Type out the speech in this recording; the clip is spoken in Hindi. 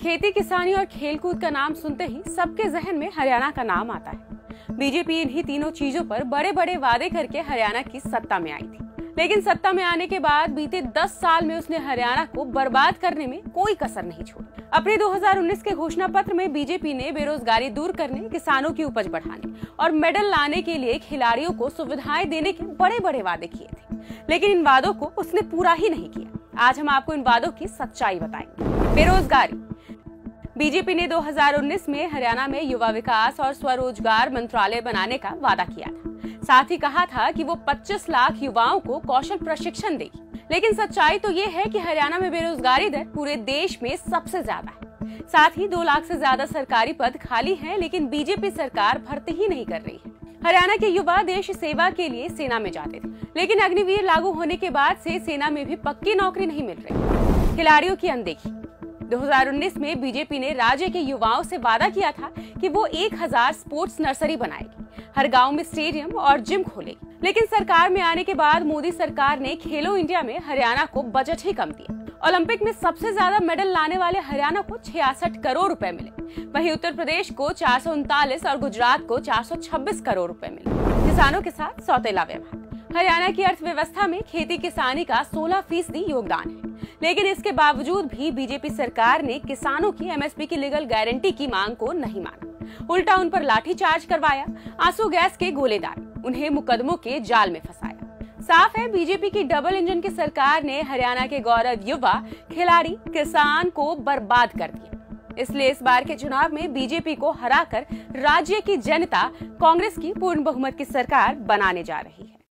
खेती किसानी और खेलकूद का नाम सुनते ही सबके जहन में हरियाणा का नाम आता है। बीजेपी इन्हीं तीनों चीजों पर बड़े बड़े वादे करके हरियाणा की सत्ता में आई थी, लेकिन सत्ता में आने के बाद बीते 10 साल में उसने हरियाणा को बर्बाद करने में कोई कसर नहीं छोड़ी। अपने 2019 के घोषणा पत्र में बीजेपी ने बेरोजगारी दूर करने, किसानों की उपज बढ़ाने और मेडल लाने के लिए खिलाड़ियों को सुविधाएं देने के बड़े बड़े वादे किए थे, लेकिन इन वादों को उसने पूरा ही नहीं किया। आज हम आपको इन वादों की सच्चाई बताएंगे। बेरोजगारी। बीजेपी ने 2019 में हरियाणा में युवा विकास और स्वरोजगार मंत्रालय बनाने का वादा किया था। साथ ही कहा था कि वो 25 लाख युवाओं को कौशल प्रशिक्षण देगी, लेकिन सच्चाई तो ये है कि हरियाणा में बेरोजगारी दर पूरे देश में सबसे ज्यादा है। साथ ही 2 लाख से ज्यादा सरकारी पद खाली हैं, लेकिन बीजेपी सरकार भर्ती ही नहीं कर रही है। हरियाणा के युवा देश सेवा के लिए सेना में जाते थे, लेकिन अग्निवीर लागू होने के बाद से सेना में भी पक्की नौकरी नहीं मिल रही। खिलाड़ियों की अनदेखी। 2019 में बीजेपी ने राज्य के युवाओं से वादा किया था कि वो 1000 स्पोर्ट्स नर्सरी बनाएगी, हर गांव में स्टेडियम और जिम खोलेगी, लेकिन सरकार में आने के बाद मोदी सरकार ने खेलो इंडिया में हरियाणा को बजट ही कम दिया। ओलंपिक में सबसे ज्यादा मेडल लाने वाले हरियाणा को 66 करोड़ रुपए मिले, वहीं उत्तर प्रदेश को 439 और गुजरात को 426 करोड़ रुपए मिले। किसानों के साथ सौतेला व्यवहार। हरियाणा की अर्थव्यवस्था में खेती किसानी का 16% योगदान है, लेकिन इसके बावजूद भी बीजेपी सरकार ने किसानों की एमएसपी की लीगल गारंटी की मांग को नहीं माना, उल्टा उन पर लाठीचार्ज करवाया, आंसू गैस के गोले डाले, उन्हें मुकदमों के जाल में फंसाया। साफ है, बीजेपी की डबल इंजन की सरकार ने हरियाणा के गौरव युवा, खिलाड़ी, किसान को बर्बाद कर दिया। इसलिए इस बार के चुनाव में बीजेपी को हराकर राज्य की जनता कांग्रेस की पूर्ण बहुमत की सरकार बनाने जा रही है।